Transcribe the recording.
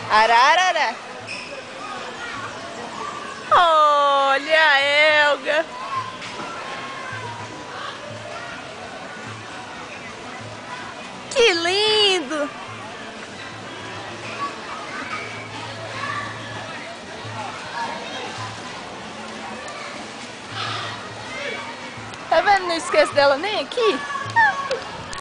Ararara. Olha a Elga. Que lindo. Tá vendo? Não esqueço dela nem aqui.